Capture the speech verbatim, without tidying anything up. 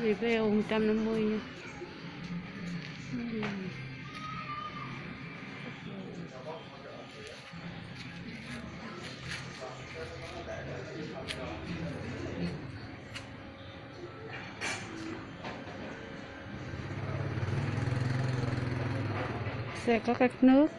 Review một trăm năm mươi nha. Xe có các nước.